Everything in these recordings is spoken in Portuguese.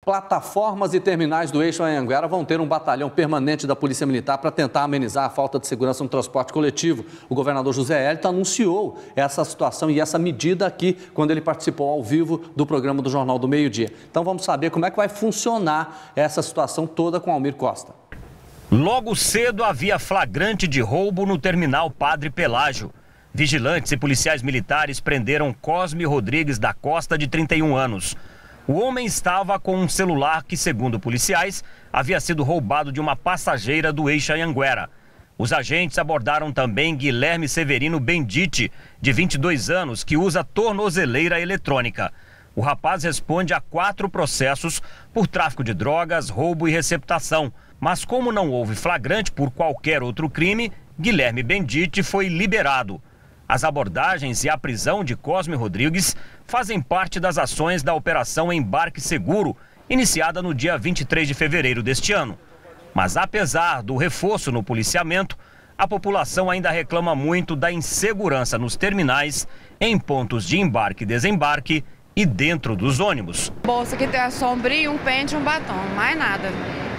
Plataformas e terminais do Eixo Anhanguera vão ter um batalhão permanente da Polícia Militar para tentar amenizar a falta de segurança no transporte coletivo. O governador José Hélito anunciou essa situação e essa medida aqui quando ele participou ao vivo do programa do Jornal do Meio-Dia. Então vamos saber como é que vai funcionar essa situação toda com Almir Costa. Logo cedo havia flagrante de roubo no terminal Padre Pelágio. Vigilantes e policiais militares prenderam Cosme Rodrigues da Costa, de 31 anos. O homem estava com um celular que, segundo policiais, havia sido roubado de uma passageira do Eixo Anhanguera. Os agentes abordaram também Guilherme Severino Bendite, de 22 anos, que usa tornozeleira eletrônica. O rapaz responde a 4 processos por tráfico de drogas, roubo e receptação. Mas como não houve flagrante por qualquer outro crime, Guilherme Bendite foi liberado. As abordagens e a prisão de Cosme Rodrigues fazem parte das ações da Operação Embarque Seguro, iniciada no dia 23 de fevereiro deste ano. Mas apesar do reforço no policiamento, a população ainda reclama muito da insegurança nos terminais, em pontos de embarque e desembarque e dentro dos ônibus. Bolsa que tem a sombrinha, um pente e um batom, mais nada.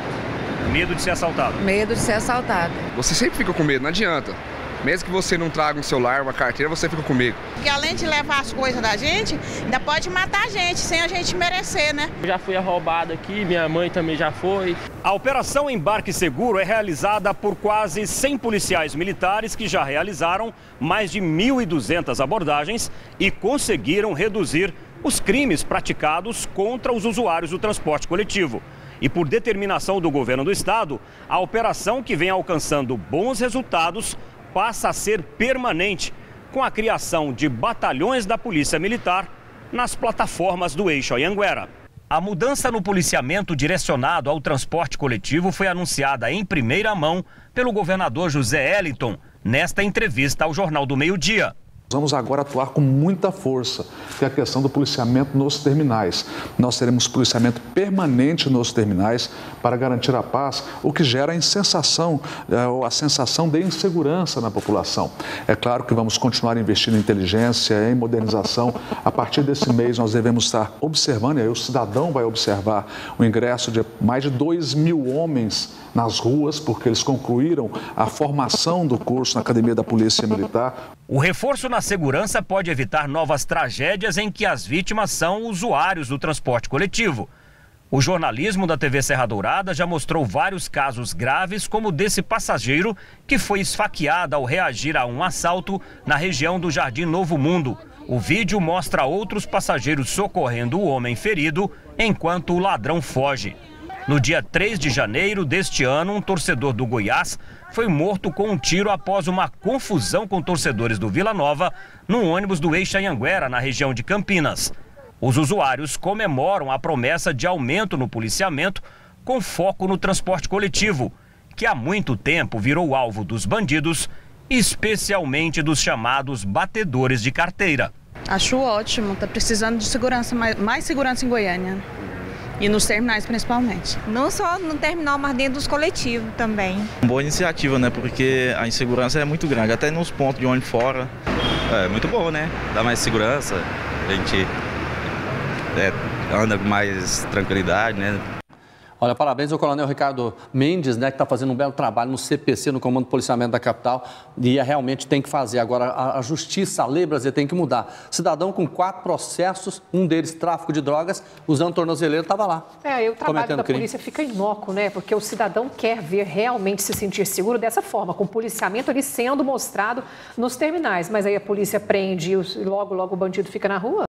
Medo de ser assaltado? Medo de ser assaltado. Você sempre fica com medo, não adianta. Mesmo que você não traga um celular, uma carteira, você fica comigo. Porque além de levar as coisas da gente, ainda pode matar a gente, sem a gente merecer, né? Eu já fui roubado aqui, minha mãe também já foi. A Operação Embarque Seguro é realizada por quase 100 policiais militares que já realizaram mais de 1.200 abordagens e conseguiram reduzir os crimes praticados contra os usuários do transporte coletivo. E por determinação do governo do estado, a operação, que vem alcançando bons resultados, passa a ser permanente, com a criação de batalhões da Polícia Militar nas plataformas do Eixo Anhanguera. A mudança no policiamento direcionado ao transporte coletivo foi anunciada em primeira mão pelo governador José Hélito nesta entrevista ao Jornal do Meio-Dia. Vamos agora atuar com muita força, que é a questão do policiamento nos terminais. Nós teremos policiamento permanente nos terminais para garantir a paz, o que gera a sensação de insegurança na população. É claro que vamos continuar investindo em inteligência, em modernização. A partir desse mês nós devemos estar observando, e aí o cidadão vai observar o ingresso de mais de 2.000 homens nas ruas, porque eles concluíram a formação do curso na Academia da Polícia Militar. O reforço na segurança pode evitar novas tragédias em que as vítimas são usuários do transporte coletivo. O jornalismo da TV Serra Dourada já mostrou vários casos graves, como o desse passageiro que foi esfaqueado ao reagir a um assalto na região do Jardim Novo Mundo. O vídeo mostra outros passageiros socorrendo o homem ferido enquanto o ladrão foge. No dia 3 de janeiro deste ano, um torcedor do Goiás foi morto com um tiro após uma confusão com torcedores do Vila Nova num ônibus do Eixo Anhanguera, na região de Campinas. Os usuários comemoram a promessa de aumento no policiamento com foco no transporte coletivo, que há muito tempo virou alvo dos bandidos, especialmente dos chamados batedores de carteira. Acho ótimo, tá precisando de segurança, mais segurança em Goiânia. E nos terminais, principalmente. Não só no terminal, mas dentro dos coletivos também. Boa iniciativa, né? Porque a insegurança é muito grande, até nos pontos de ônibus fora. É muito bom, né? Dá mais segurança, a gente anda com mais tranquilidade, né? Olha, parabéns ao Coronel Ricardo Mendes, né, que está fazendo um belo trabalho no CPC, no Comando de Policiamento da Capital, e realmente tem que fazer. Agora, a justiça, a lei brasileira tem que mudar. Cidadão com 4 processos, um deles tráfico de drogas, usando tornozeleiro, estava lá. O trabalho da polícia fica inócuo, né? Porque o cidadão quer ver realmente se sentir seguro dessa forma, com o policiamento ali sendo mostrado nos terminais. Mas aí a polícia prende e logo o bandido fica na rua.